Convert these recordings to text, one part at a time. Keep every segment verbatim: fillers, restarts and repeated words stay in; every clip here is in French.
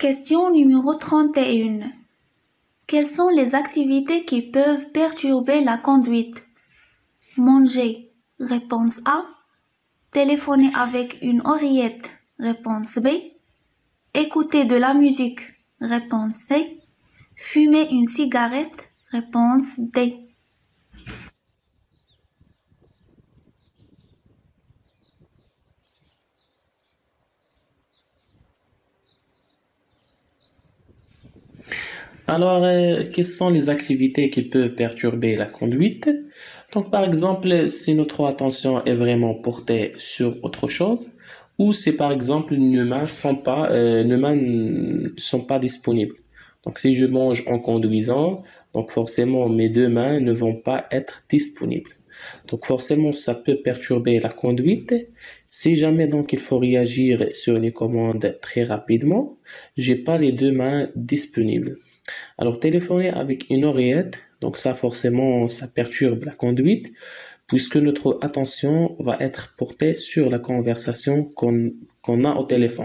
Question numéro trente et un. Quelles sont les activités qui peuvent perturber la conduite? Manger, réponse A. Téléphoner avec une oreillette, réponse B. Écouter de la musique, réponse C. Fumer une cigarette, réponse D. Alors, euh, quelles sont les activités qui peuvent perturber la conduite? Donc, par exemple, si notre attention est vraiment portée sur autre chose, ou si par exemple nos mains sont pas, euh, nos mains ne sont pas disponibles. Donc, si je mange en conduisant, donc forcément mes deux mains ne vont pas être disponibles. Donc forcément, ça peut perturber la conduite. Si jamais donc il faut réagir sur les commandes très rapidement, j'ai pas les deux mains disponibles. Alors téléphoner avec une oreillette, donc ça forcément ça perturbe la conduite puisque notre attention va être portée sur la conversation qu'on qu'on a au téléphone.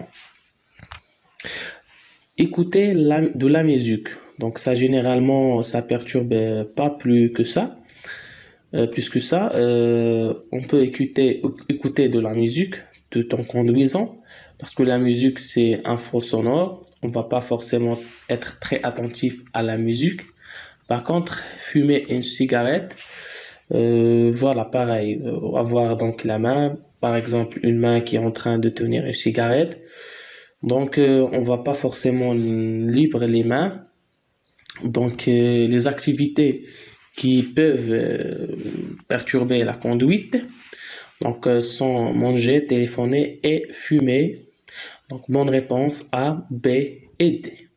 Écouter la, de la musique, donc ça généralement ça perturbe pas plus que ça. Euh, plus que ça, euh, on peut écouter, écouter de la musique tout en conduisant parce que la musique c'est un fond sonore, on va pas forcément être très attentif à la musique. Par contre, fumer une cigarette, euh, voilà pareil, euh, avoir donc la main, par exemple une main qui est en train de tenir une cigarette, donc euh, on va pas forcément libre les mains, donc euh, les activités qui peuvent euh, perturber la conduite, donc euh, sont manger, téléphoner et fumer. Donc bonne réponse A, B et D.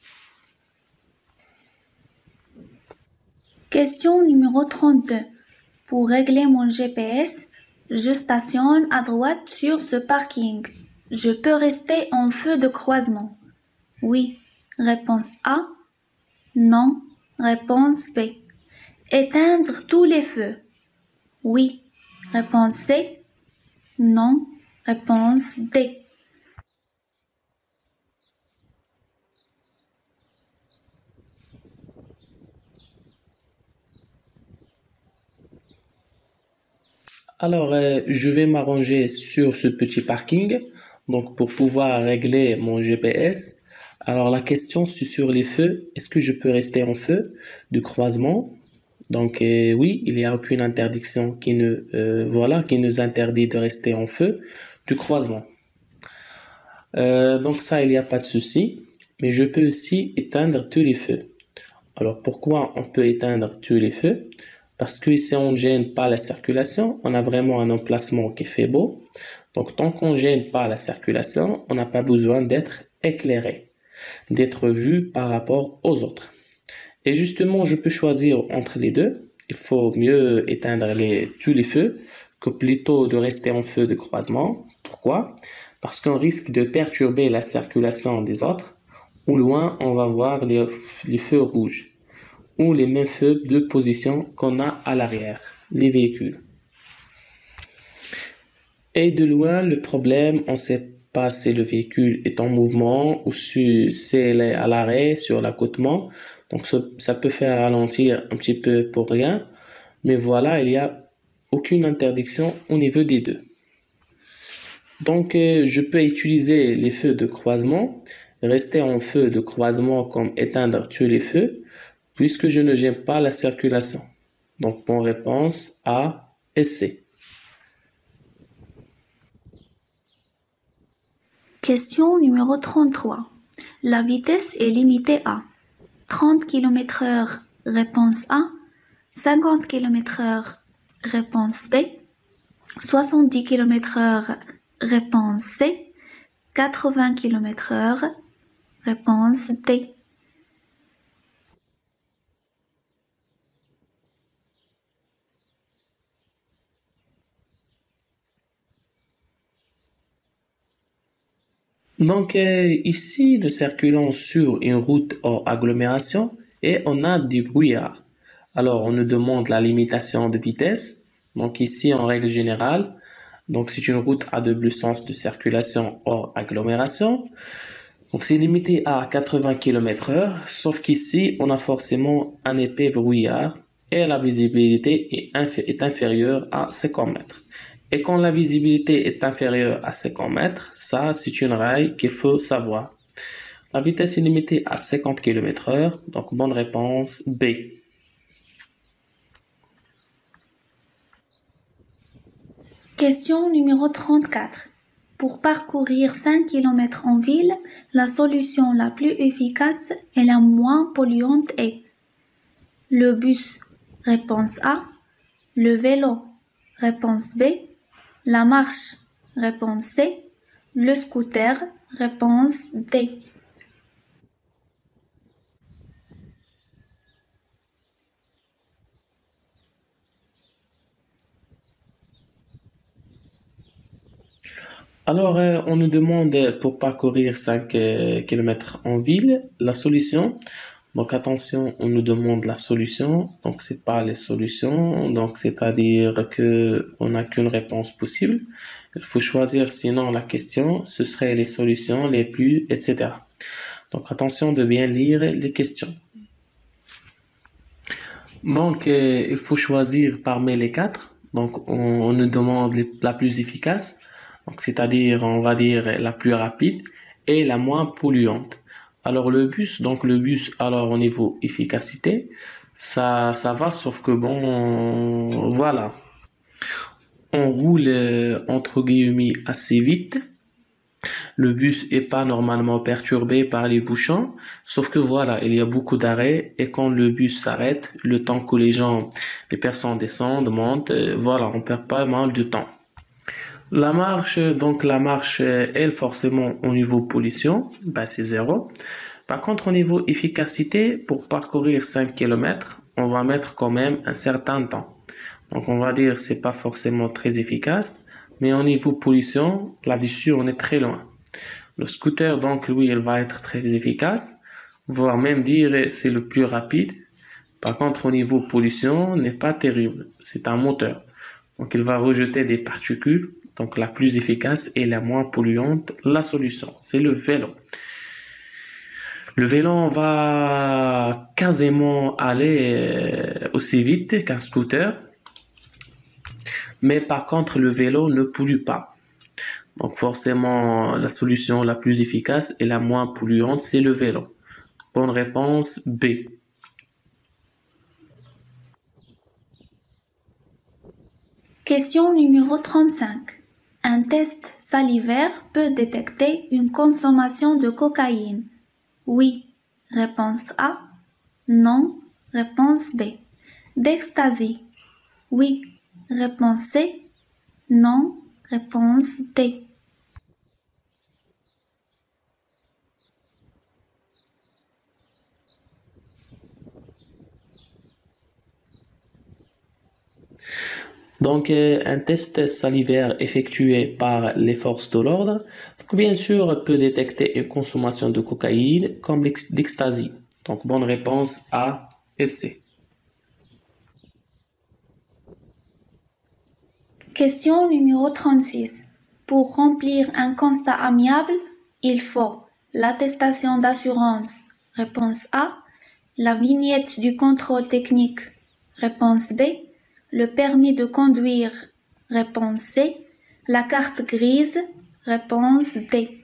Question numéro trente-deux. Pour régler mon G P S, je stationne à droite sur ce parking. Je peux rester en feu de croisement. Oui. Réponse A. Non. Réponse B. Éteindre tous les feux. Oui. Réponse C. Non. Réponse D. Alors, euh, je vais m'arranger sur ce petit parking, donc pour pouvoir régler mon G P S. Alors, la question c'est sur les feux. Est-ce que je peux rester en feu de croisement? Donc euh, oui, il n'y a aucune interdiction qui, ne, euh, voilà, qui nous interdit de rester en feu du croisement. Euh, donc ça, il n'y a pas de souci. Mais je peux aussi éteindre tous les feux. Alors pourquoi on peut éteindre tous les feux? Parce que si on ne gêne pas la circulation, on a vraiment un emplacement qui fait beau. Donc tant qu'on ne gêne pas la circulation, on n'a pas besoin d'être éclairé, d'être vu par rapport aux autres. Et justement, je peux choisir entre les deux. Il faut mieux éteindre les, tous les feux que plutôt de rester en feu de croisement. Pourquoi? Parce qu'on risque de perturber la circulation des autres. Au loin, on va voir les, les feux rouges ou les mêmes feux de position qu'on a à l'arrière, les véhicules. Et de loin, le problème, on ne sait pas si le véhicule est en mouvement ou si c'est à l'arrêt, sur l'accotement. Donc ça, ça peut faire ralentir un petit peu pour rien. Mais voilà, il n'y a aucune interdiction au niveau des deux. Donc euh, je peux utiliser les feux de croisement, rester en feu de croisement comme éteindre tous les feux, puisque je ne gêne pas la circulation. Donc bonne réponse A et C. Question numéro trente-trois. La vitesse est limitée à trente kilomètres heure, réponse A, cinquante kilomètres heure, réponse B, soixante-dix kilomètres heure, réponse C, quatre-vingts kilomètres heure, réponse D. Donc euh, ici, nous circulons sur une route hors agglomération et on a du brouillard. Alors on nous demande la limitation de vitesse. Donc ici, en règle générale, donc c'est une route à double sens de circulation hors agglomération. Donc c'est limité à quatre-vingts kilomètres heure, sauf qu'ici on a forcément un épais brouillard et la visibilité est, inf est inférieure à cinquante mètres. Et quand la visibilité est inférieure à cinquante mètres, ça c'est une règle qu'il faut savoir. La vitesse est limitée à cinquante kilomètres heure, donc bonne réponse B. Question numéro trente-quatre. Pour parcourir cinq kilomètres en ville, la solution la plus efficace et la moins polluante est le bus, réponse A, le vélo, réponse B, la marche, réponse C, le scooter, réponse D. Alors, euh, on nous demande pour parcourir cinq kilomètres en ville, la solution. Donc, attention, on nous demande la solution. Donc, c'est pas les solutions. Donc, c'est-à-dire que on n'a qu'une réponse possible. Il faut choisir, sinon la question, ce serait les solutions les plus, et cetera. Donc, attention de bien lire les questions. Donc, euh, il faut choisir parmi les quatre. Donc, on, on nous demande les, la plus efficace. Donc, c'est-à-dire, on va dire la plus rapide et la moins polluante. Alors, le bus, donc le bus, alors au niveau efficacité, ça, ça va, sauf que bon, voilà. On roule, euh, entre guillemets, assez vite. Le bus est pas normalement perturbé par les bouchons, sauf que voilà, il y a beaucoup d'arrêts et quand le bus s'arrête, le temps que les gens, les personnes descendent, montent, euh, voilà, on perd pas mal de temps. La marche, donc la marche, elle, forcément, au niveau pollution, ben, c'est zéro. Par contre, au niveau efficacité, pour parcourir cinq kilomètres, on va mettre quand même un certain temps. Donc, on va dire c'est pas forcément très efficace, mais au niveau pollution, là-dessus, on est très loin. Le scooter, donc, lui, il va être très efficace, voire même dire c'est le plus rapide. Par contre, au niveau pollution, n'est pas terrible. C'est un moteur. Donc, il va rejeter des particules. Donc, la plus efficace et la moins polluante, la solution, c'est le vélo. Le vélo va quasiment aller aussi vite qu'un scooter. Mais par contre, le vélo ne pollue pas. Donc, forcément, la solution la plus efficace et la moins polluante, c'est le vélo. Bonne réponse B. Question numéro trente-cinq. Un test salivaire peut détecter une consommation de cocaïne. Oui, réponse A. Non, réponse B. D'ecstasy. Oui, réponse C. Non, réponse D. Donc, euh, un test salivaire effectué par les forces de l'ordre, bien sûr, peut détecter une consommation de cocaïne comme d'ecstasy. Donc, bonne réponse A et C. Question numéro trente-six. Pour remplir un constat amiable, il faut l'attestation d'assurance, réponse A, la vignette du contrôle technique, réponse B, le permis de conduire, réponse C, la carte grise, réponse D.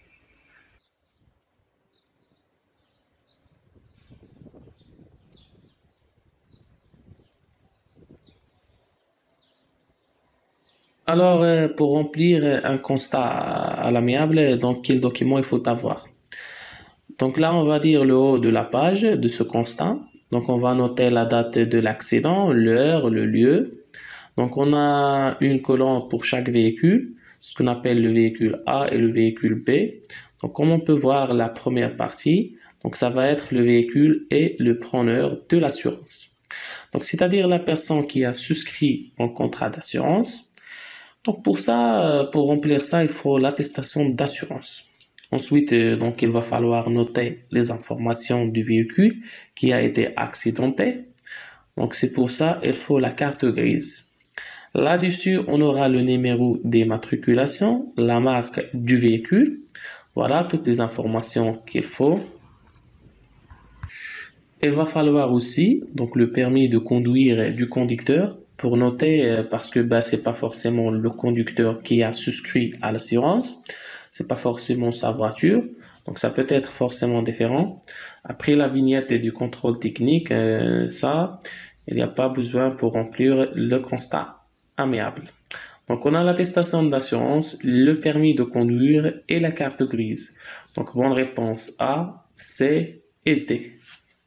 Alors, euh, pour remplir un constat à l'amiable, donc quel document il faut avoir? Donc là, on va dire le haut de la page de ce constat. Donc, on va noter la date de l'accident, l'heure, le lieu. Donc, on a une colonne pour chaque véhicule, ce qu'on appelle le véhicule A et le véhicule B. Donc, comme on peut voir la première partie, donc ça va être le véhicule et le preneur de l'assurance. Donc, c'est-à-dire la personne qui a souscrit un contrat d'assurance. Donc, pour ça, pour remplir ça, il faut l'attestation d'assurance. Ensuite, donc, il va falloir noter les informations du véhicule qui a été accidenté. Donc, c'est pour ça il faut la carte grise. Là-dessus, on aura le numéro d'immatriculation, la marque du véhicule. Voilà toutes les informations qu'il faut. Il va falloir aussi donc le permis de conduire du conducteur pour noter euh, parce que bah, c'est pas forcément le conducteur qui a souscrit à l'assurance, c'est pas forcément sa voiture, donc ça peut être forcément différent. Après la vignette et du contrôle technique, euh, ça, il n'y a pas besoin pour remplir le constat amiable. Donc on a l'attestation d'assurance, le permis de conduire et la carte grise. Donc bonne réponse A, C et D.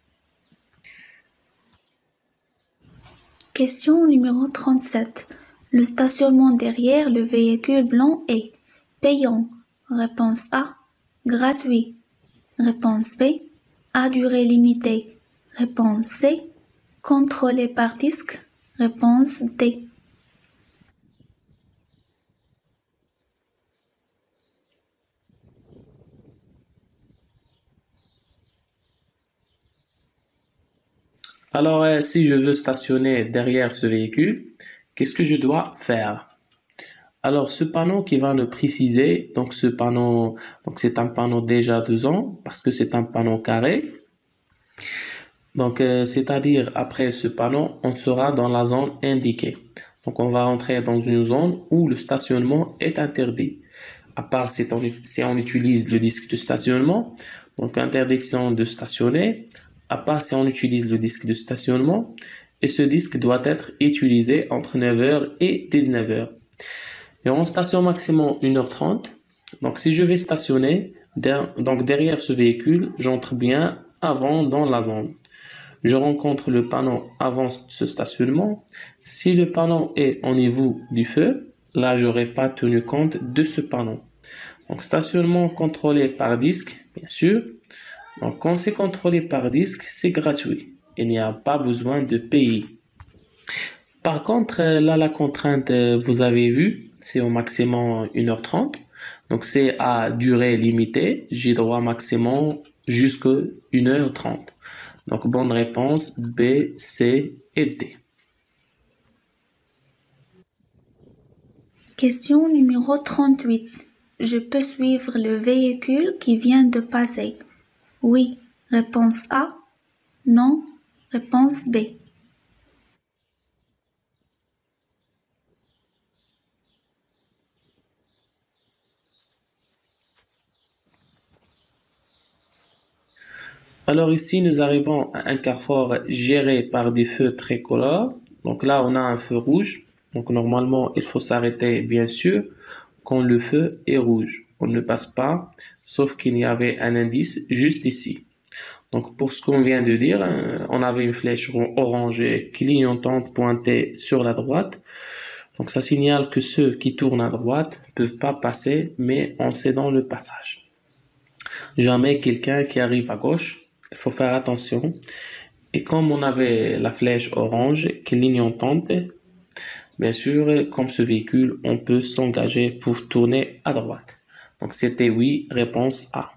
Question numéro trente-sept. Le stationnement derrière le véhicule blanc est payant. Réponse A. Gratuit. Réponse B. À durée limitée. Réponse C. Contrôlé par disque. Réponse D. Alors, euh, si je veux stationner derrière ce véhicule, qu'est-ce que je dois faire? Alors, ce panneau qui va nous préciser, donc ce panneau, donc c'est un panneau déjà deux ans parce que c'est un panneau carré. Donc, euh, c'est-à-dire après ce panneau, on sera dans la zone indiquée. Donc, on va entrer dans une zone où le stationnement est interdit. À part si on, si on utilise le disque de stationnement, donc interdiction de stationner. À part si on utilise le disque de stationnement, et ce disque doit être utilisé entre neuf heures et dix-neuf heures. Et on stationne maximum une heure trente. Donc si je vais stationner, donc derrière ce véhicule, j'entre bien avant dans la zone. Je rencontre le panneau avant ce stationnement. Si le panneau est au niveau du feu, là je n'aurai pas tenu compte de ce panneau. Donc stationnement contrôlé par disque, bien sûr. Donc, quand c'est contrôlé par disque, c'est gratuit. Il n'y a pas besoin de payer. Par contre, là, la contrainte, vous avez vu, c'est au maximum une heure trente. Donc, c'est à durée limitée. J'ai droit maximum jusqu'à une heure trente. Donc, bonne réponse B, C et D. Question numéro trente-huit. Je peux suivre le véhicule qui vient de passer. Oui. Réponse A. Non. Réponse B. Alors ici, nous arrivons à un carrefour géré par des feux tricolores. Donc là, on a un feu rouge. Donc normalement, il faut s'arrêter, bien sûr, quand le feu est rouge. On ne passe pas, sauf qu'il y avait un indice juste ici. Donc, pour ce qu'on vient de dire, on avait une flèche orange clignotante pointée sur la droite. Donc, ça signale que ceux qui tournent à droite ne peuvent pas passer, mais en cédant le passage. Jamais quelqu'un qui arrive à gauche, il faut faire attention. Et comme on avait la flèche orange clignotante, bien sûr, comme ce véhicule, on peut s'engager pour tourner à droite. Donc, c'était oui, réponse A.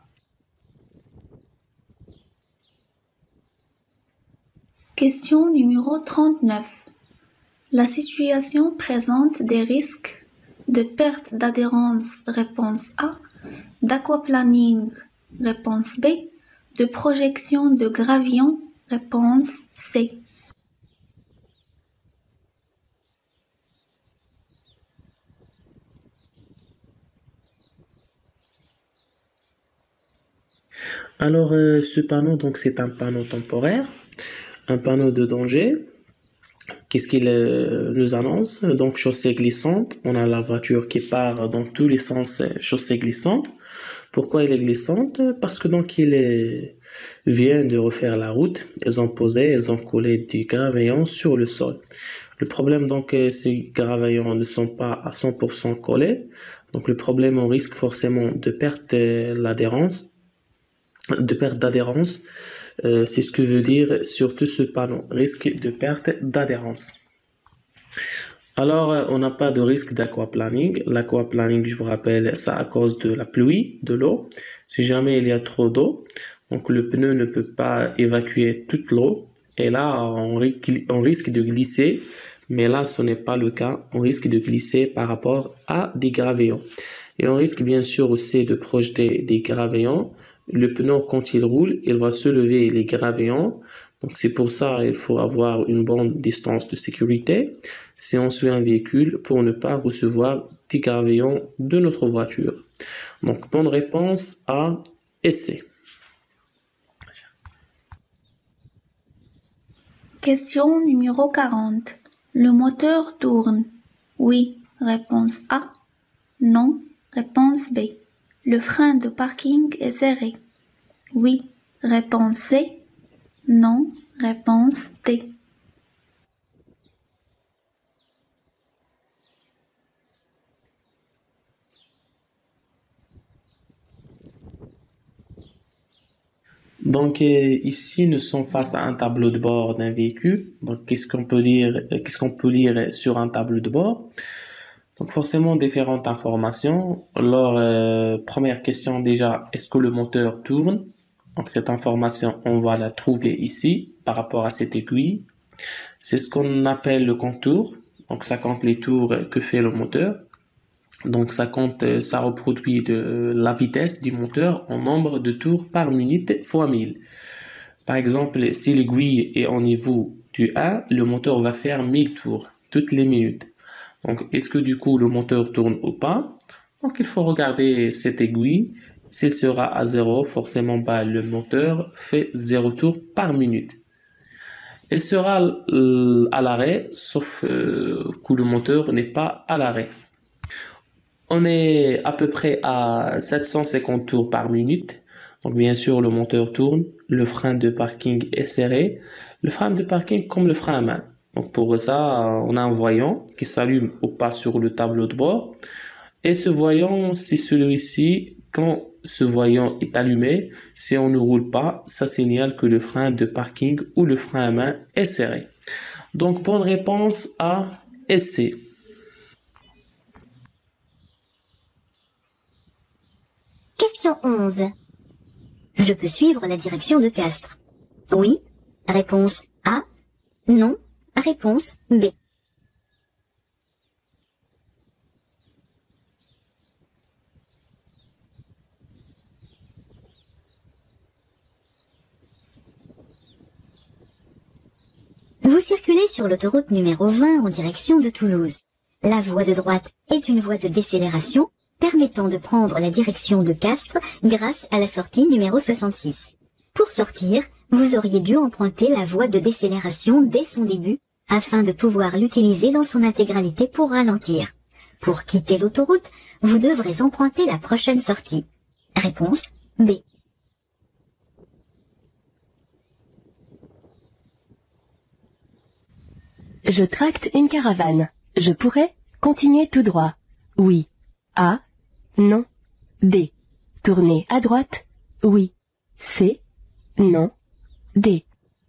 Question numéro trente-neuf. La situation présente des risques de perte d'adhérence, réponse A, d'aquaplaning, réponse B, de projection de gravillon, réponse C. Alors, euh, ce panneau, donc, c'est un panneau temporaire. Un panneau de danger. Qu'est-ce qu'il euh, nous annonce? Donc, chaussée glissante. On a la voiture qui part dans tous les sens, chaussée glissante. Pourquoi elle est glissante? Parce que donc, il est, vient de refaire la route. Ils ont posé, ils ont collé du gravillon sur le sol. Le problème, donc, ces gravillons ne sont pas à cent pour cent collés. Donc, le problème, on risque forcément de perdre l'adhérence, de perte d'adhérence. Euh, c'est ce que veut dire surtout ce panneau, risque de perte d'adhérence. Alors, euh, on n'a pas de risque d'aquaplaning. L'aquaplaning, je vous rappelle, ça à cause de la pluie, de l'eau. Si jamais il y a trop d'eau, donc le pneu ne peut pas évacuer toute l'eau. Et là, on, ri- on risque de glisser. Mais là, ce n'est pas le cas. On risque de glisser par rapport à des gravillons. Et on risque bien sûr aussi de projeter des gravillons. Le pneu, quand il roule, il va soulever les gravillons. Donc c'est pour ça qu'il faut avoir une bonne distance de sécurité si on suit un véhicule pour ne pas recevoir des gravillons de notre voiture. Donc bonne réponse A et C. Question numéro quarante. Le moteur tourne. Oui, réponse A. Non, réponse B. Le frein de parking est serré. Oui, réponse C. Non, réponse D. Donc euh, ici, nous sommes face à un tableau de bord d'un véhicule. Donc qu'est-ce qu'on peut lire, euh, qu'est-ce qu'on peut lire sur un tableau de bord? Donc forcément différentes informations. Alors euh, première question déjà, est-ce que le moteur tourne? Donc cette information, on va la trouver ici par rapport à cette aiguille. C'est ce qu'on appelle le contour. Donc ça compte les tours que fait le moteur. Donc ça compte, ça reproduit de la vitesse du moteur en nombre de tours par minute fois mille. Par exemple, si l'aiguille est au niveau du un, le moteur va faire mille tours toutes les minutes. Donc est-ce que du coup le moteur tourne ou pas? Donc il faut regarder cette aiguille. S'il sera à zéro, forcément bah, le moteur fait zéro tour par minute. Il sera à l'arrêt, sauf que le moteur n'est pas à l'arrêt. On est à peu près à sept cent cinquante tours par minute. Donc bien sûr, le moteur tourne, le frein de parking est serré. Le frein de parking comme le frein à main. Donc pour ça, on a un voyant qui s'allume ou pas sur le tableau de bord. Et ce voyant, c'est celui-ci. Quand ce voyant est allumé, si on ne roule pas, ça signale que le frein de parking ou le frein à main est serré. Donc bonne réponse A et C. Question onze. Je peux suivre la direction de Castres. Oui. Réponse A. Non. Réponse B. Vous circulez sur l'autoroute numéro vingt en direction de Toulouse. La voie de droite est une voie de décélération permettant de prendre la direction de Castres grâce à la sortie numéro soixante-six. Pour sortir, vous auriez dû emprunter la voie de décélération dès son début afin de pouvoir l'utiliser dans son intégralité pour ralentir. Pour quitter l'autoroute, vous devrez emprunter la prochaine sortie. Réponse B. Je tracte une caravane. Je pourrais continuer tout droit. Oui. A. Non. B. Tourner à droite. Oui. C. Non. D.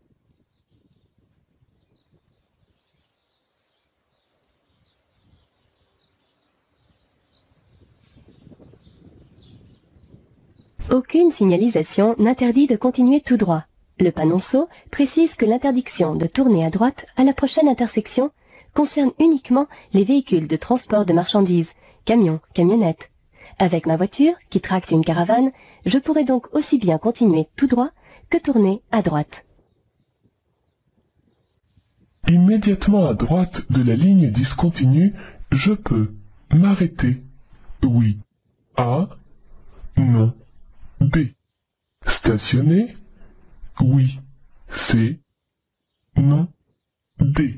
Aucune signalisation n'interdit de continuer tout droit. Le panonceau précise que l'interdiction de tourner à droite à la prochaine intersection concerne uniquement les véhicules de transport de marchandises, camions, camionnettes. Avec ma voiture, qui tracte une caravane, je pourrais donc aussi bien continuer tout droit que tourner à droite. Immédiatement à droite de la ligne discontinue, je peux m'arrêter. Oui. A. Non. B. Stationner. Oui. C. Non. D.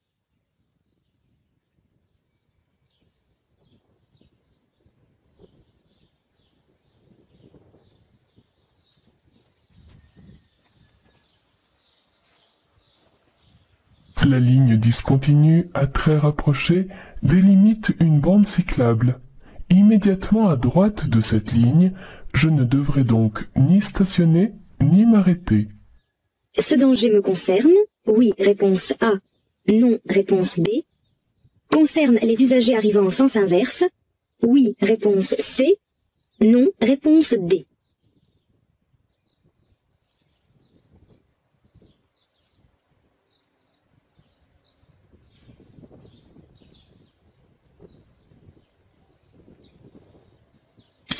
La ligne discontinue à très rapproché délimite une bande cyclable. Immédiatement à droite de cette ligne, je ne devrais donc ni stationner ni m'arrêter. Ce danger me concerne. Oui, réponse A. Non, réponse B. Concerne les usagers arrivant en sens inverse. Oui, réponse C. Non, réponse D.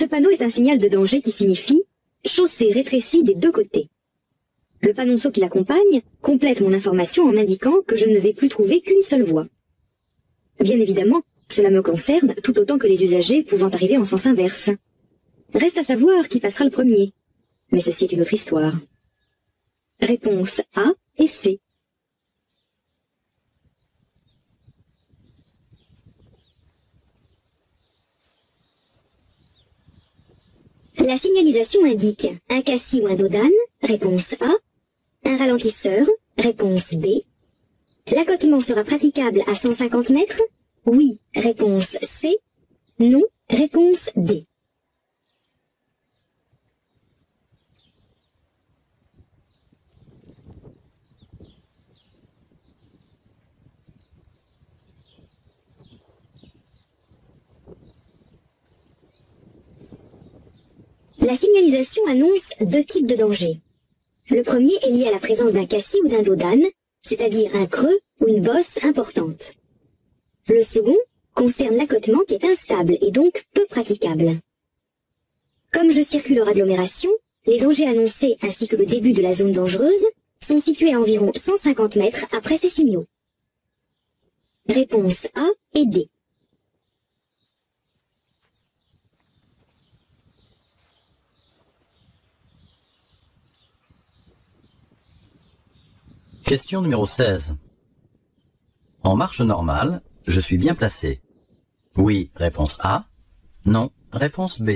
Ce panneau est un signal de danger qui signifie « chaussée rétrécie des deux côtés ». Le panonceau qui l'accompagne complète mon information en m'indiquant que je ne vais plus trouver qu'une seule voie. Bien évidemment, cela me concerne tout autant que les usagers pouvant arriver en sens inverse. Reste à savoir qui passera le premier. Mais ceci est une autre histoire. Réponse A et C. La signalisation indique un cassis ou un dos d'âne, réponse A, un ralentisseur, réponse B. L'accotement sera praticable à cent cinquante mètres, oui, réponse C, non, réponse D. La signalisation annonce deux types de dangers. Le premier est lié à la présence d'un cassis ou d'un dos d'âne, c'est-à-dire un creux ou une bosse importante. Le second concerne l'accotement qui est instable et donc peu praticable. Comme je circule hors agglomération, les dangers annoncés ainsi que le début de la zone dangereuse sont situés à environ cent cinquante mètres après ces signaux. Réponse A et D. Question numéro seize. En marche normale, je suis bien placé. Oui, réponse A. Non, réponse B.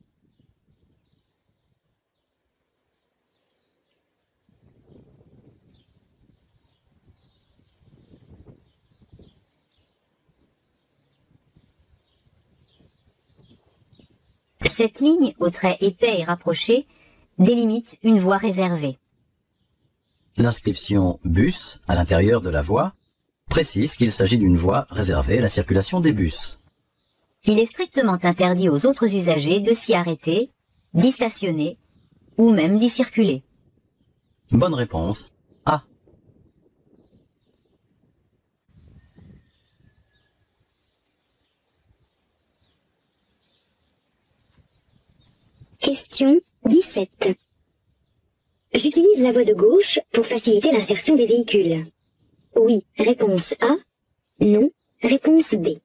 Cette ligne, aux traits épais et rapprochés, délimite une voie réservée. L'inscription « bus » à l'intérieur de la voie précise qu'il s'agit d'une voie réservée à la circulation des bus. Il est strictement interdit aux autres usagers de s'y arrêter, d'y stationner ou même d'y circuler. Bonne réponse A. Question dix-sept. J'utilise la voie de gauche pour faciliter l'insertion des véhicules. Oui, réponse A. Non, réponse B.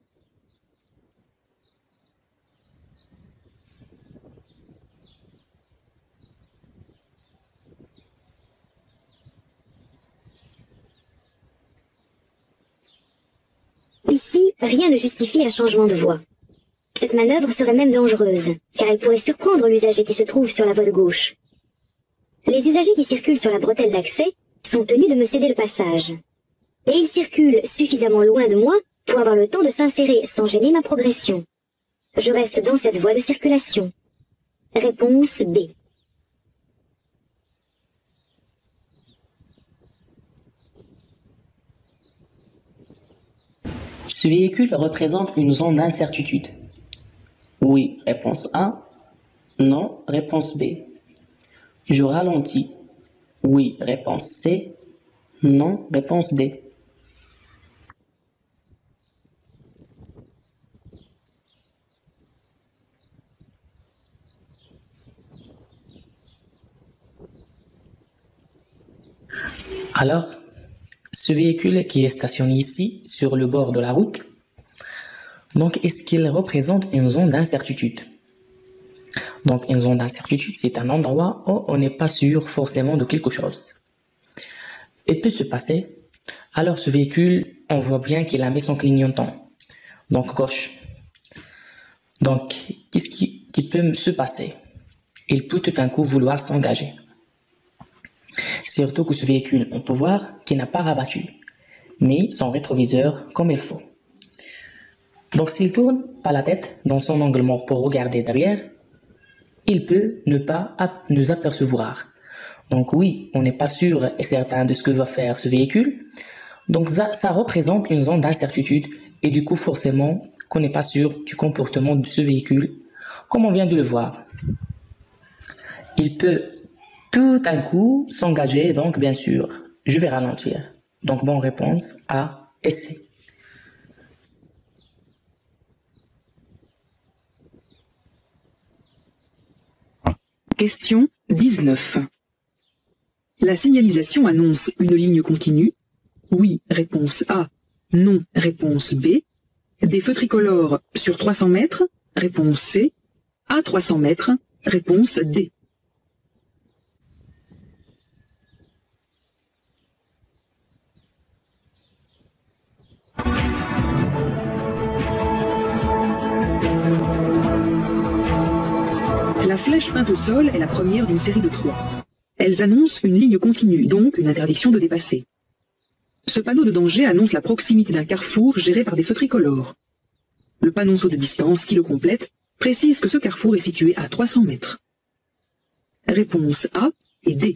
Ici, rien ne justifie un changement de voie. Cette manœuvre serait même dangereuse, car elle pourrait surprendre l'usager qui se trouve sur la voie de gauche. Les usagers qui circulent sur la bretelle d'accès sont tenus de me céder le passage. Et ils circulent suffisamment loin de moi pour avoir le temps de s'insérer sans gêner ma progression. Je reste dans cette voie de circulation. Réponse B. Ce véhicule représente une zone d'incertitude. Oui, réponse A. Non, réponse B. Je ralentis. Oui, réponse C. Non, réponse D. Alors, ce véhicule qui est stationné ici, sur le bord de la route, donc est-ce qu'il représente une zone d'incertitude? Donc une zone d'incertitude, c'est un endroit où on n'est pas sûr forcément de quelque chose. Il peut se passer, alors ce véhicule, on voit bien qu'il a mis son clignotant, donc gauche. Donc, qu'est-ce qui, qui peut se passer? Il peut tout d'un coup vouloir s'engager. Surtout que ce véhicule, on peut voir qu'il n'a pas rabattu, mais son rétroviseur comme il faut. Donc s'il tourne pas la tête dans son angle mort pour regarder derrière, il peut ne pas nous apercevoir. Donc oui, on n'est pas sûr et certain de ce que va faire ce véhicule. Donc ça, ça représente une zone d'incertitude et du coup forcément qu'on n'est pas sûr du comportement de ce véhicule, comme on vient de le voir. Il peut tout d'un coup s'engager, donc bien sûr, je vais ralentir. Donc bonne réponse A et C. Question dix-neuf. La signalisation annonce une ligne continue. Oui, réponse A. Non, réponse B. Des feux tricolores sur trois cents mètres. Réponse C. À trois cents mètres. Réponse D. La flèche peinte au sol est la première d'une série de trois. Elles annoncent une ligne continue, donc une interdiction de dépasser. Ce panneau de danger annonce la proximité d'un carrefour géré par des feux tricolores. Le panonceau de distance qui le complète précise que ce carrefour est situé à trois cents mètres. Réponse A et D.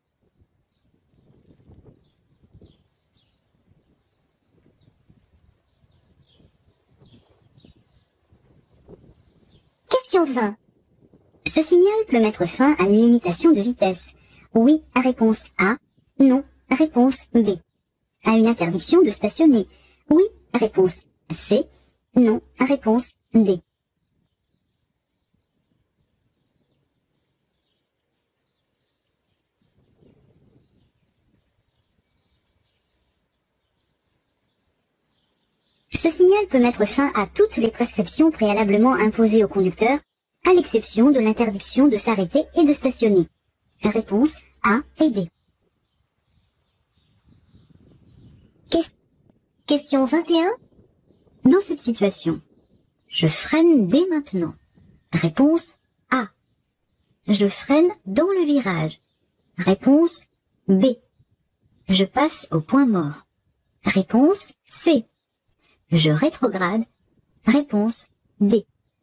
Question vingt. Ce signal peut mettre fin à une limitation de vitesse. Oui, réponse A. Non, réponse B. À une interdiction de stationner. Oui, réponse C. Non, réponse D. Ce signal peut mettre fin à toutes les prescriptions préalablement imposées au conducteur, à l'exception de l'interdiction de s'arrêter et de stationner. Réponse A et D. Ques- Question vingt et un. Dans cette situation, je freine dès maintenant. Réponse A. Je freine dans le virage. Réponse B. Je passe au point mort. Réponse C. Je rétrograde. Réponse D.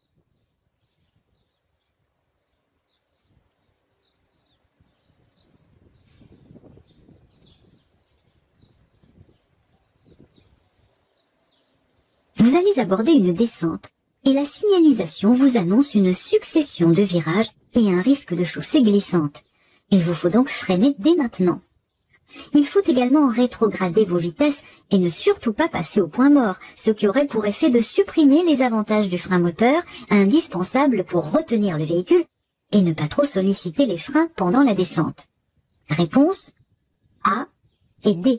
Vous allez aborder une descente et la signalisation vous annonce une succession de virages et un risque de chaussée glissante. Il vous faut donc freiner dès maintenant. Il faut également rétrograder vos vitesses et ne surtout pas passer au point mort, ce qui aurait pour effet de supprimer les avantages du frein moteur, indispensables pour retenir le véhicule et ne pas trop solliciter les freins pendant la descente. Réponse A et D.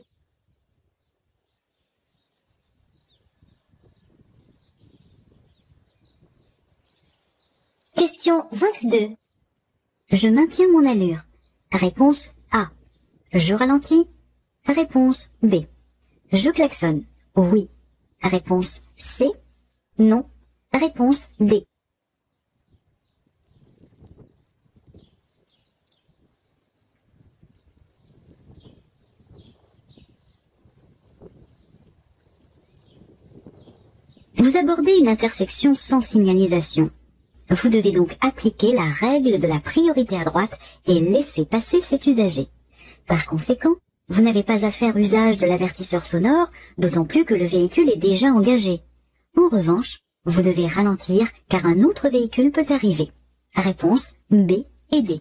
Question vingt-deux. Je maintiens mon allure. Réponse A. Je ralentis. Réponse B. Je klaxonne. Oui. Réponse C. Non. Réponse D. Vous abordez une intersection sans signalisation. Vous devez donc appliquer la règle de la priorité à droite et laisser passer cet usager. Par conséquent, vous n'avez pas à faire usage de l'avertisseur sonore, d'autant plus que le véhicule est déjà engagé. En revanche, vous devez ralentir car un autre véhicule peut arriver. Réponse B et D.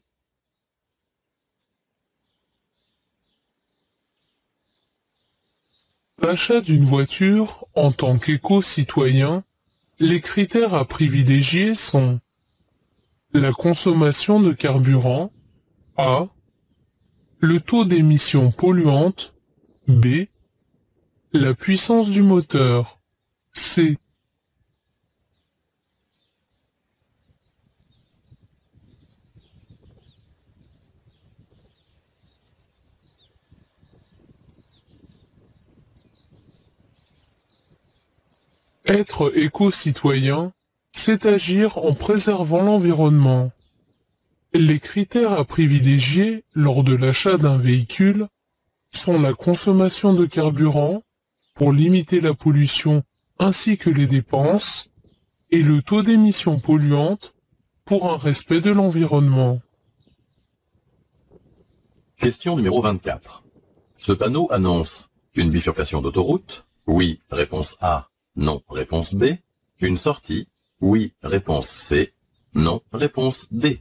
L'achat d'une voiture en tant qu'éco-citoyen, les critères à privilégier sont la consommation de carburant, A, le taux d'émissions polluantes, B, la puissance du moteur, C. Être éco-citoyen, c'est agir en préservant l'environnement. Les critères à privilégier lors de l'achat d'un véhicule sont la consommation de carburant pour limiter la pollution ainsi que les dépenses et le taux d'émissions polluantes pour un respect de l'environnement. Question numéro vingt-quatre. Ce panneau annonce une bifurcation d'autoroute. Oui, réponse A. Non, réponse B. Une sortie. Oui, réponse C. Non, réponse D.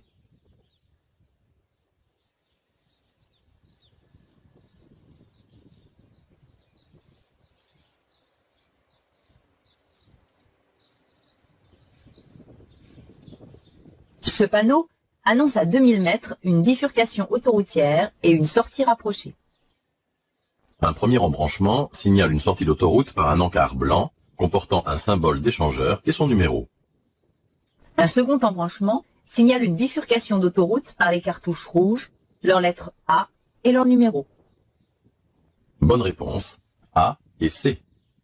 Ce panneau annonce à deux mille mètres une bifurcation autoroutière et une sortie rapprochée. Un premier embranchement signale une sortie d'autoroute par un encart blanc comportant un symbole d'échangeur et son numéro. Un second embranchement signale une bifurcation d'autoroute par les cartouches rouges, leurs lettres A et leur numéro. Bonne réponse, A et C.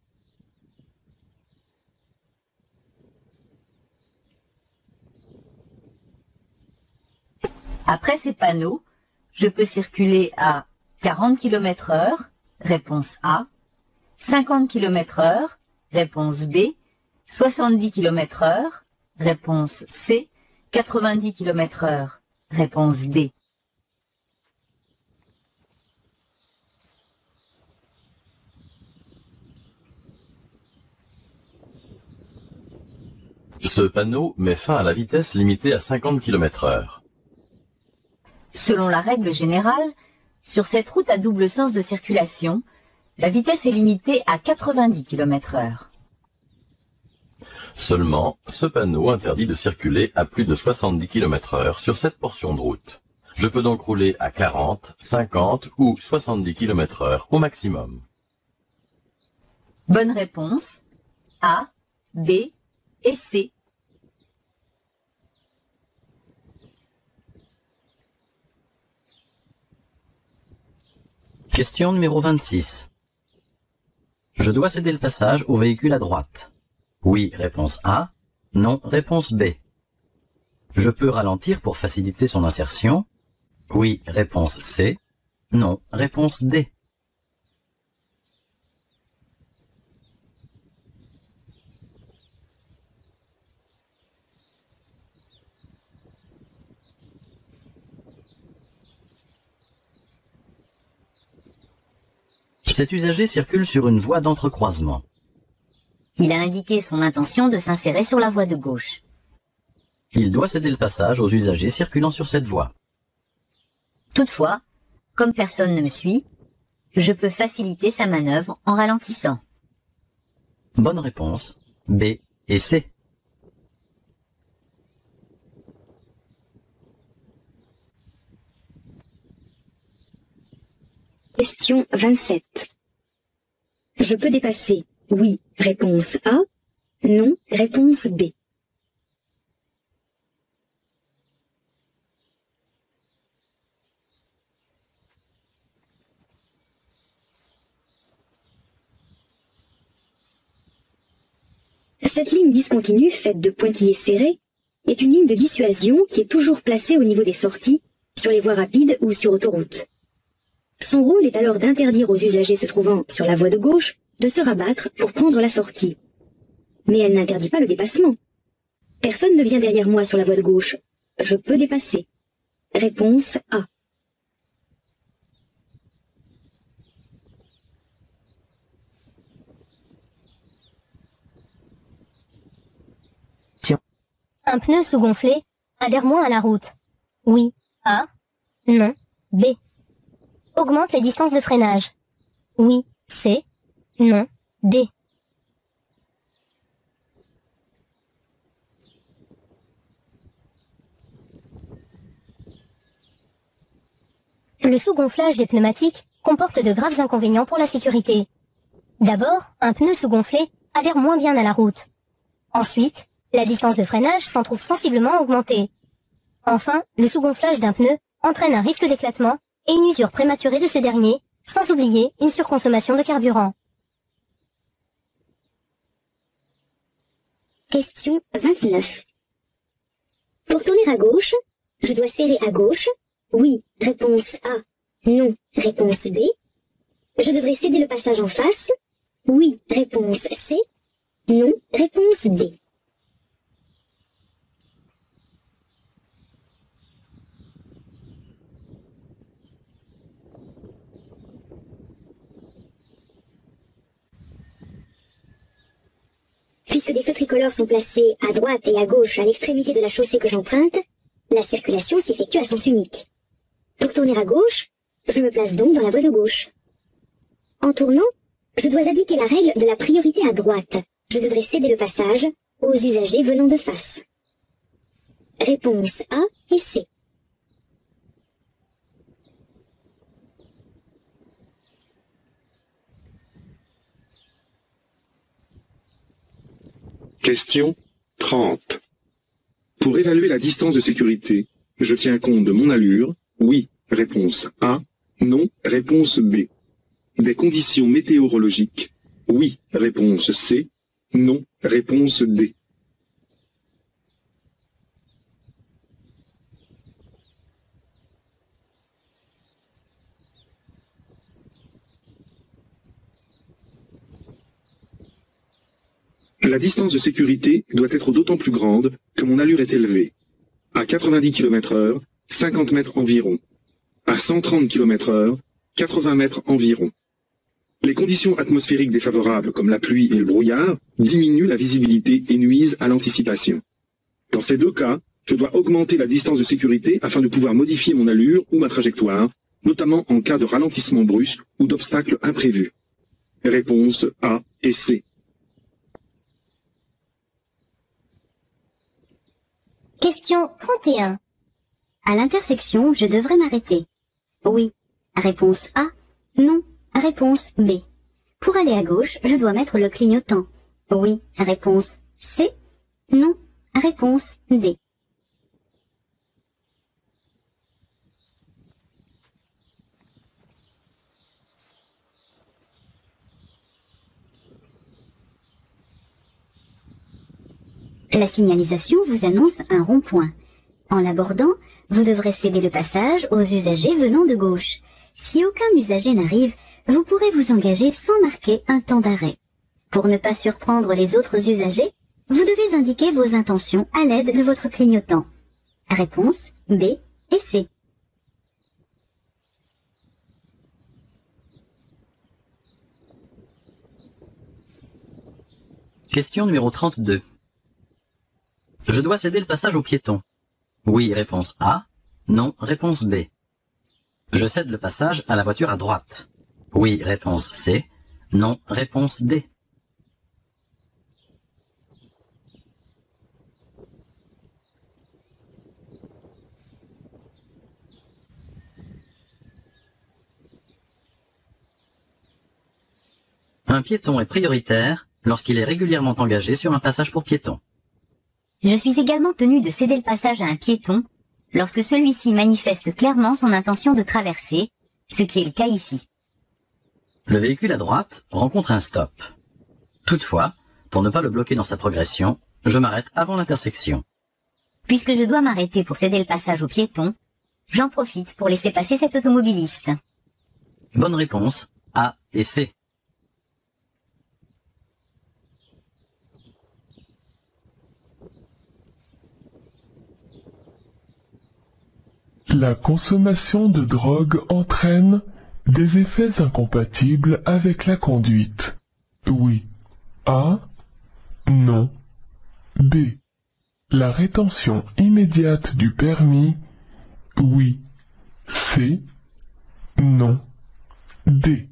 Après ces panneaux, je peux circuler à quarante kilomètres heure, réponse A, cinquante kilomètres heure, réponse B, soixante-dix kilomètres heure, réponse C, quatre-vingt-dix kilomètres heure, réponse D. Ce panneau met fin à la vitesse limitée à cinquante kilomètres heure. Selon la règle générale, sur cette route à double sens de circulation, la vitesse est limitée à quatre-vingt-dix kilomètres heure. Seulement, ce panneau interdit de circuler à plus de soixante-dix kilomètres heure sur cette portion de route. Je peux donc rouler à quarante, cinquante ou soixante-dix kilomètres heure au maximum. Bonne réponse, A, B et C. Question numéro vingt-six. Je dois céder le passage au véhicule à droite. Oui, réponse A. Non, réponse B. Je peux ralentir pour faciliter son insertion. Oui, réponse C. Non, réponse D. Cet usager circule sur une voie d'entrecroisement. Il a indiqué son intention de s'insérer sur la voie de gauche. Il doit céder le passage aux usagers circulant sur cette voie. Toutefois, comme personne ne me suit, je peux faciliter sa manœuvre en ralentissant. Bonne réponse, B et C. Question vingt-sept. Je peux dépasser. Oui, réponse A. Non, réponse B. Cette ligne discontinue, faite de pointillés serrés, est une ligne de dissuasion qui est toujours placée au niveau des sorties, sur les voies rapides ou sur autoroute. Son rôle est alors d'interdire aux usagers se trouvant sur la voie de gauche de se rabattre pour prendre la sortie. Mais elle n'interdit pas le dépassement. Personne ne vient derrière moi sur la voie de gauche. Je peux dépasser. Réponse A. Un pneu sous-gonflé adhère moins à la route. Oui. A. Non. B. Augmente les distances de freinage. Oui. C. Non. D. Le sous-gonflage des pneumatiques comporte de graves inconvénients pour la sécurité. D'abord, un pneu sous-gonflé adhère moins bien à la route. Ensuite, la distance de freinage s'en trouve sensiblement augmentée. Enfin, le sous-gonflage d'un pneu entraîne un risque d'éclatement et une usure prématurée de ce dernier, sans oublier une surconsommation de carburant. Question vingt-neuf. Pour tourner à gauche, je dois serrer à gauche. Oui, réponse A. Non, réponse B. Je devrais céder le passage en face. Oui, réponse C. Non, réponse D. Puisque des feux tricolores sont placés à droite et à gauche à l'extrémité de la chaussée que j'emprunte, la circulation s'effectue à sens unique. Pour tourner à gauche, je me place donc dans la voie de gauche. En tournant, je dois appliquer la règle de la priorité à droite. Je devrais céder le passage aux usagers venant de face. réponse A et C. Question trente. Pour évaluer la distance de sécurité, je tiens compte de mon allure. Oui, réponse A. Non, réponse B. Des conditions météorologiques. Oui, réponse C. Non, réponse D. La distance de sécurité doit être d'autant plus grande que mon allure est élevée. À quatre-vingt-dix kilomètres heure, cinquante mètres environ. À cent trente kilomètres heure, quatre-vingts mètres environ. Les conditions atmosphériques défavorables comme la pluie et le brouillard diminuent la visibilité et nuisent à l'anticipation. Dans ces deux cas, je dois augmenter la distance de sécurité afin de pouvoir modifier mon allure ou ma trajectoire, notamment en cas de ralentissement brusque ou d'obstacles imprévus. Réponse A et C. Question trente et un. À l'intersection, je devrais m'arrêter. Oui. Réponse A. Non. Réponse B. Pour aller à gauche, je dois mettre le clignotant. Oui. Réponse C. Non. Réponse D. La signalisation vous annonce un rond-point. En l'abordant, vous devrez céder le passage aux usagers venant de gauche. Si aucun usager n'arrive, vous pourrez vous engager sans marquer un temps d'arrêt. Pour ne pas surprendre les autres usagers, vous devez indiquer vos intentions à l'aide de votre clignotant. Réponse B et C. Question numéro trente-deux. Je dois céder le passage aux piétons. Oui, réponse A. Non, réponse B. Je cède le passage à la voiture à droite. Oui, réponse C. Non, réponse D. Un piéton est prioritaire lorsqu'il est régulièrement engagé sur un passage pour piétons. Je suis également tenu de céder le passage à un piéton lorsque celui-ci manifeste clairement son intention de traverser, ce qui est le cas ici. Le véhicule à droite rencontre un stop. Toutefois, pour ne pas le bloquer dans sa progression, je m'arrête avant l'intersection. Puisque je dois m'arrêter pour céder le passage au piéton, j'en profite pour laisser passer cet automobiliste. Bonne réponse, A et C. La consommation de drogue entraîne des effets incompatibles avec la conduite. Oui. A. Non. B. La rétention immédiate du permis. Oui. C. Non. D.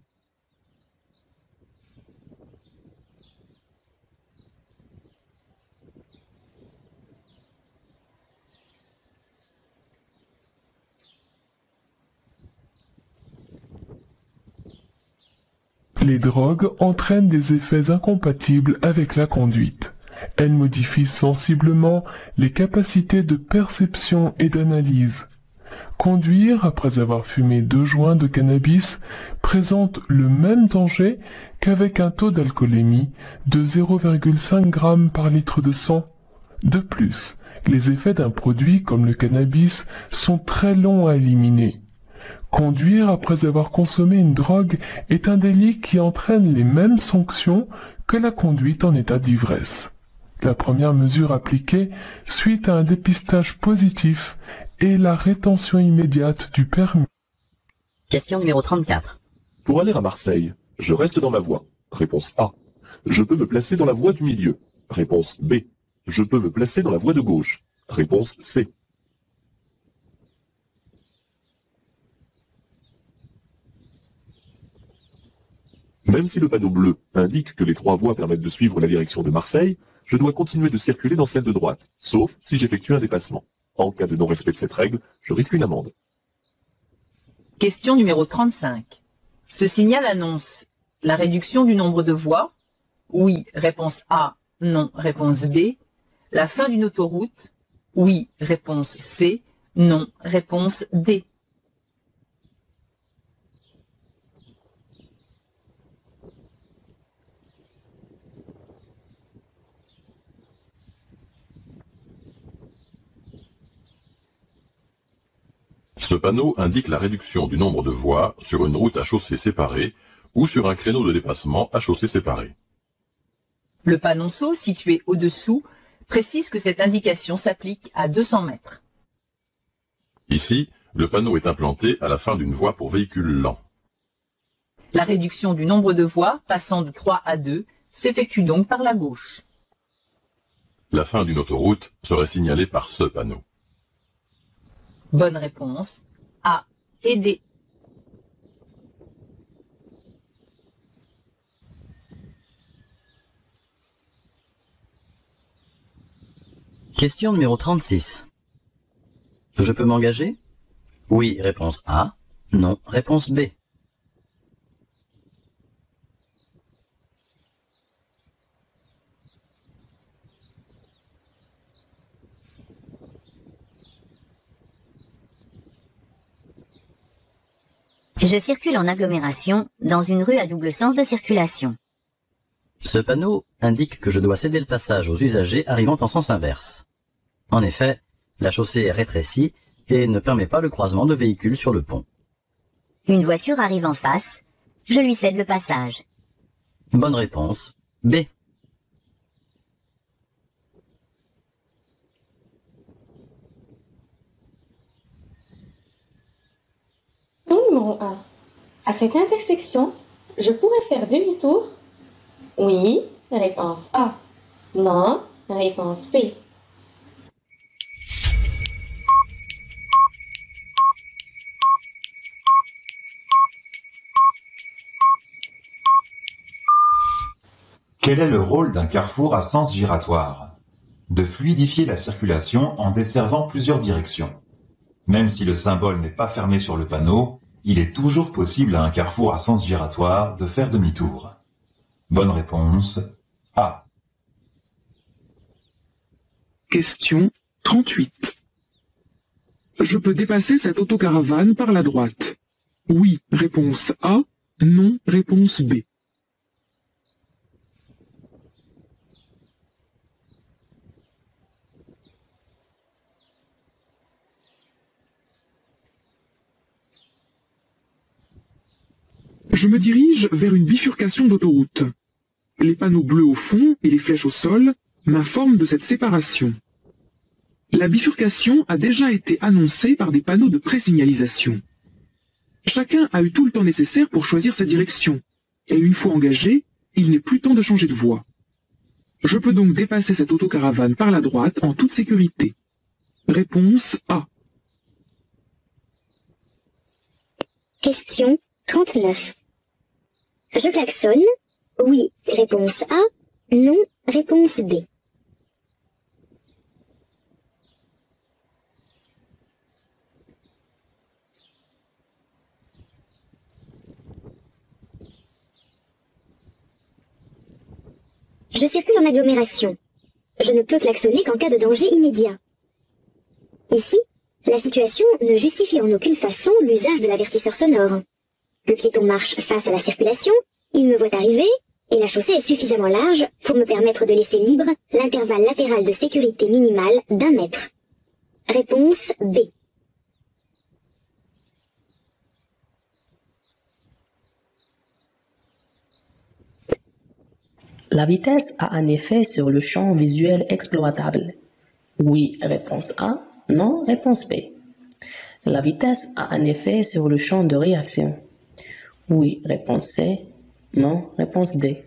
Les drogues entraînent des effets incompatibles avec la conduite. Elles modifient sensiblement les capacités de perception et d'analyse. Conduire après avoir fumé deux joints de cannabis présente le même danger qu'avec un taux d'alcoolémie de zéro virgule cinq grammes par litre de sang. De plus, les effets d'un produit comme le cannabis sont très longs à éliminer. Conduire après avoir consommé une drogue est un délit qui entraîne les mêmes sanctions que la conduite en état d'ivresse. La première mesure appliquée suite à un dépistage positif est la rétention immédiate du permis. Question numéro trente-quatre. Pour aller à Marseille, je reste dans ma voie. Réponse A. Je peux me placer dans la voie du milieu. Réponse B. Je peux me placer dans la voie de gauche. Réponse C. Même si le panneau bleu indique que les trois voies permettent de suivre la direction de Marseille, je dois continuer de circuler dans celle de droite, sauf si j'effectue un dépassement. En cas de non-respect de cette règle, je risque une amende. Question numéro trente-cinq. Ce signal annonce la réduction du nombre de voies. Oui, réponse A. Non, réponse B. La fin d'une autoroute. Oui, réponse C. Non, réponse D. Ce panneau indique la réduction du nombre de voies sur une route à chaussée séparée ou sur un créneau de dépassement à chaussée séparée. Le panonceau, situé au-dessous, précise que cette indication s'applique à deux cents mètres. Ici, le panneau est implanté à la fin d'une voie pour véhicules lents. La réduction du nombre de voies, passant de trois à deux, s'effectue donc par la gauche. La fin d'une autoroute serait signalée par ce panneau. Bonne réponse. A et D. Question numéro trente-six. Je peux m'engager? Oui, réponse A. Non, réponse B. Je circule en agglomération dans une rue à double sens de circulation. Ce panneau indique que je dois céder le passage aux usagers arrivant en sens inverse. En effet, la chaussée est rétrécie et ne permet pas le croisement de véhicules sur le pont. Une voiture arrive en face, je lui cède le passage. Bonne réponse, B. Numéro un. À cette intersection, je pourrais faire demi-tour? Oui, réponse A. Non, réponse B. Quel est le rôle d'un carrefour à sens giratoire? De fluidifier la circulation en desservant plusieurs directions. Même si le symbole n'est pas fermé sur le panneau, il est toujours possible à un carrefour à sens giratoire de faire demi-tour. Bonne réponse, A. Question trente-huit. Je peux dépasser cette autocaravane par la droite. Oui, réponse A. Non, réponse B. Je me dirige vers une bifurcation d'autoroute. Les panneaux bleus au fond et les flèches au sol m'informent de cette séparation. La bifurcation a déjà été annoncée par des panneaux de présignalisation. Chacun a eu tout le temps nécessaire pour choisir sa direction, et une fois engagé, il n'est plus temps de changer de voie. Je peux donc dépasser cette autocaravane par la droite en toute sécurité. Réponse A. Question trente-neuf. Je klaxonne. Oui, réponse A. Non, réponse B. Je circule en agglomération. Je ne peux klaxonner qu'en cas de danger immédiat. Ici, la situation ne justifie en aucune façon l'usage de l'avertisseur sonore. Le piéton marche face à la circulation, il me voit arriver, et la chaussée est suffisamment large pour me permettre de laisser libre l'intervalle latéral de sécurité minimale d'un mètre. Réponse B. La vitesse a un effet sur le champ visuel exploitable. Oui, réponse A. Non, réponse B. La vitesse a un effet sur le champ de réaction. Oui, réponse C. Non, réponse D.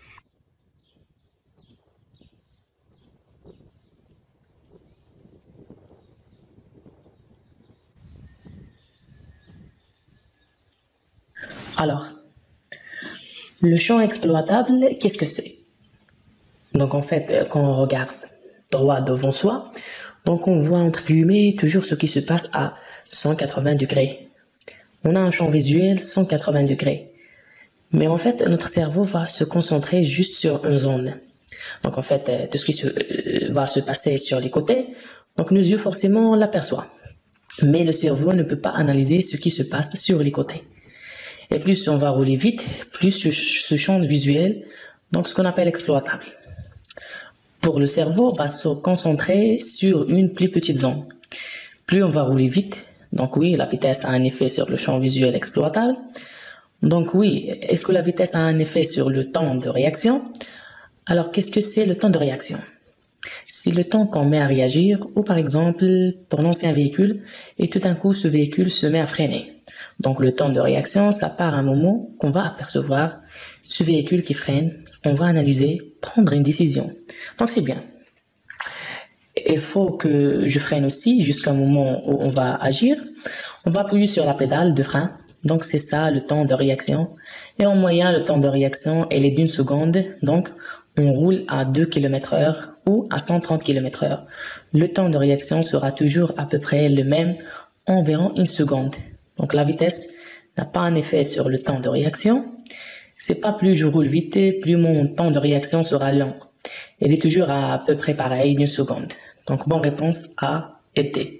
Alors, le champ exploitable, qu'est-ce que c'est? Donc en fait, quand on regarde droit devant soi, Donc on voit entre guillemets toujours ce qui se passe à cent quatre-vingts degrés. On a un champ visuel cent quatre-vingts degrés. Mais en fait, notre cerveau va se concentrer juste sur une zone. Donc en fait, tout ce qui se, euh, va se passer sur les côtés, donc nos yeux forcément l'aperçoivent. Mais le cerveau ne peut pas analyser ce qui se passe sur les côtés. Et plus on va rouler vite, plus ce, ce champ visuel, donc ce qu'on appelle exploitable. Pour le cerveau, va se concentrer sur une plus petite zone. Plus on va rouler vite, donc oui, la vitesse a un effet sur le champ visuel exploitable. Donc oui, est-ce que la vitesse a un effet sur le temps de réaction? Alors qu'est-ce que c'est le temps de réaction? C'est le temps qu'on met à réagir, ou par exemple, pour lancer un véhicule, et tout d'un coup ce véhicule se met à freiner. Donc le temps de réaction, ça part à un moment qu'on va apercevoir ce véhicule qui freine, on va analyser, prendre une décision. Donc c'est bien. Il faut que je freine aussi jusqu'à un moment où on va agir. On va appuyer sur la pédale de frein. Donc c'est ça le temps de réaction. Et en moyenne, le temps de réaction elle est d'une seconde. Donc on roule à deux kilomètres heure ou à cent trente kilomètres heure. Le temps de réaction sera toujours à peu près le même, environ une seconde. Donc la vitesse n'a pas un effet sur le temps de réaction. C'est pas plus je roule vite, plus mon temps de réaction sera lent. Il est toujours à, à peu près pareil d'une seconde. Donc bonne réponse A et D.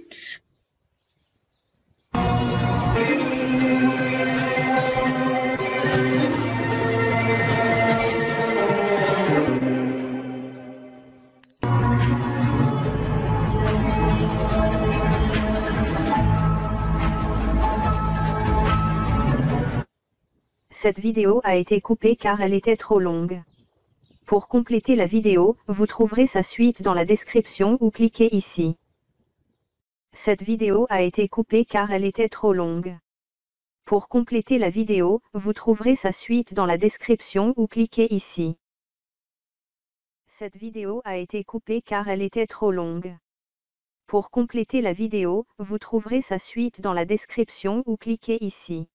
Cette vidéo a été coupée car elle était trop longue. Pour compléter la vidéo, vous trouverez sa suite dans la description ou cliquez ici. Cette vidéo a été coupée car elle était trop longue. Pour compléter la vidéo, vous trouverez sa suite dans la description ou cliquez ici. Cette vidéo a été coupée car elle était trop longue. Pour compléter la vidéo, vous trouverez sa suite dans la description ou cliquez ici.